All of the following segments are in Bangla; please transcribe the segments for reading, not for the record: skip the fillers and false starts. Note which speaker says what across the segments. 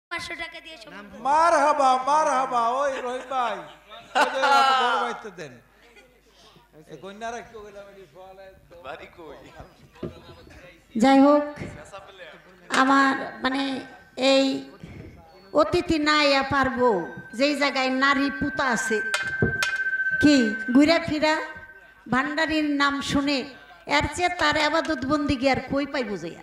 Speaker 1: 500 টাকা দিয়ে
Speaker 2: মারহাবা ওই রহিম ভাই বড় ভাই তো দেন এই কন্যারা একটু কইলাম এই ফলে বাড়ি কই
Speaker 3: যাই হোক আমার মানে এই অতিথি না ইয়া পারবো যেই জায়গায় নারী পুতা আছে কি ঘুরে ফিরা ভান্ডারির নাম শুনে এর চেয়ে তার আবাদত বন্দিগি আর কই পাই বুঝাইয়া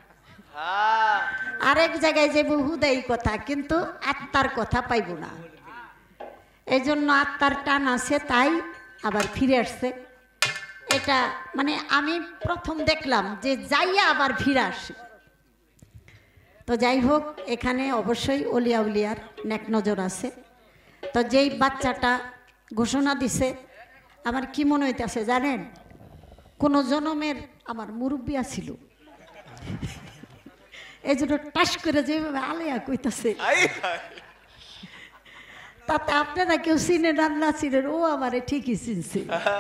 Speaker 3: আরেক জায়গায় যে বহুদাই কথা কিন্তু আত্মার কথা পাইব না এই জন্য আত্মার টান আছে তাই আবার ফিরে আসছে এটা মানে আমি প্রথম দেখলাম যে যাইয়া আবার ফিরে আসে তো যাই হোক এখানে অবশ্যই অলিয়া উলিয়ার নেক নজর আছে তো যেই বাচ্চাটা ঘোষণা দিছে আমার কি মনে হইতেছে জানেন কোনো জনমের আমার মুরব্বী আছিল এই জন্য টাস করে যেভাবে আলেয়া কইতাছে তাতে আপনারা কেউ চিনেন আর না চিনেন ও আমারে ঠিকই চিনছে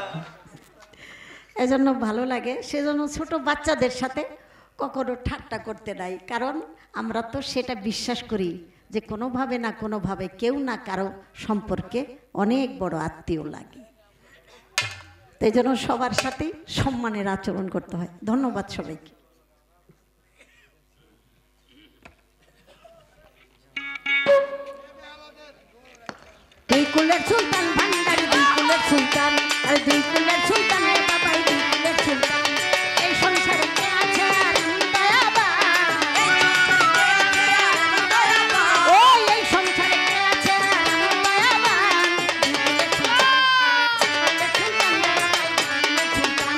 Speaker 3: এজন্য ভালো লাগে সেজন্য ছোট বাচ্চাদের সাথে কখনো ঠাট্টা করতে নাই কারণ আমরা তো সেটা বিশ্বাস করি যে কোনোভাবে না কোনোভাবে কেউ না কারো সম্পর্কে অনেক বড় আত্মীয় লাগে তাই জন্য সবার সাথেই সম্মানের আচরণ করতে হয় ধন্যবাদ সবাইকে দুই কুলের সুলতান ভান্ডারি দুই কুলের সুলতান আর দুই কুলের সুলতান রে বাবাই দুই কুলের সুলতান এই সংসারে কে আছে আর আমি দয়াবান ও এই সংসারে কে আছে আর আমি দয়াবান দুই কুলের সুলতান রে বাবাই দুই কুলের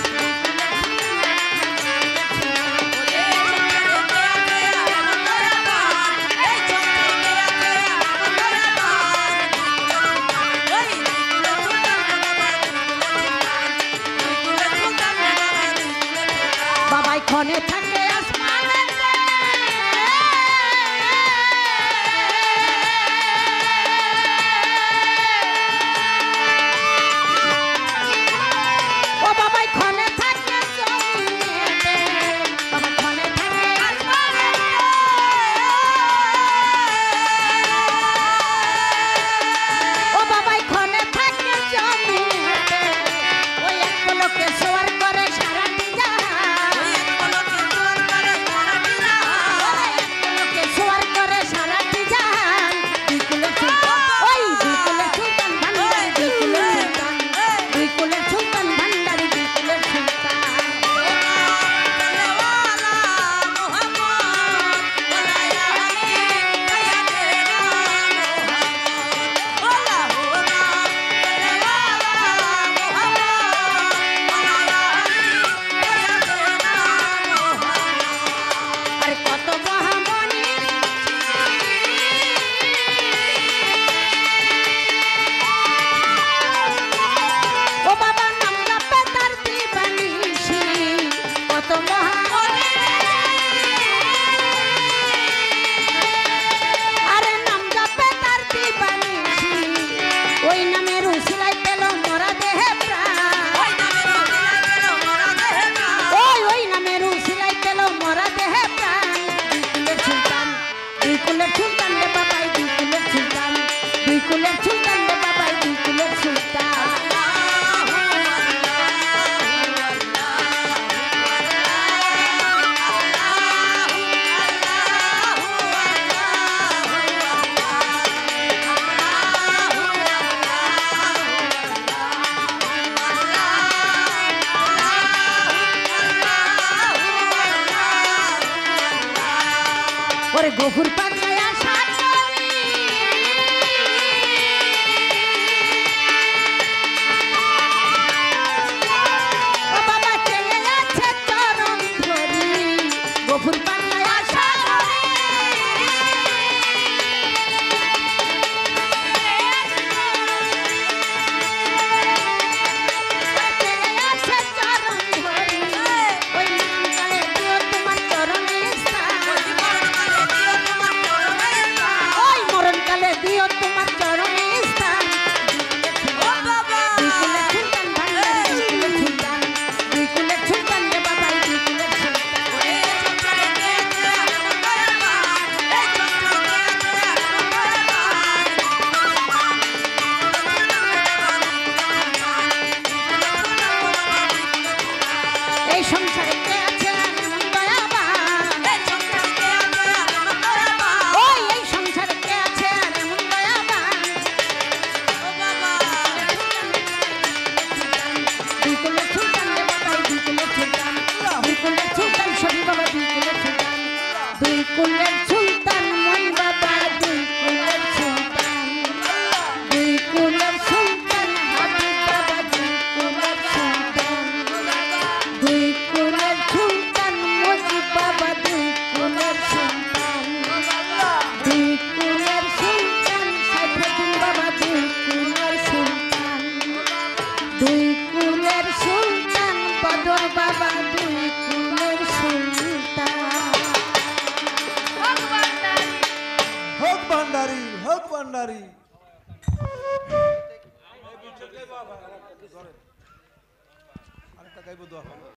Speaker 3: ক্ষণে থাকে আসমানেতে ও বাবাই ক্ষণে থাকে জমিনেতে বাবা ক্ষণে থাকে আসমানেতে ও বাবাই ক্ষণে থাকে জমিনেতে ওই এক পলকে সোয়ার করে সারাটি জাহান গফুর পাগলায় আশা করি ও বাবা চেয়ে আছে চরণ ধরি গফুর পাগলায় আশা করি চেয়ে আছে চরণ ধরি ওই নাম কালে দিও তোমার চরণে স্থান
Speaker 2: হোক ভান্ডারী। আরেকটা গাইব দোয়া।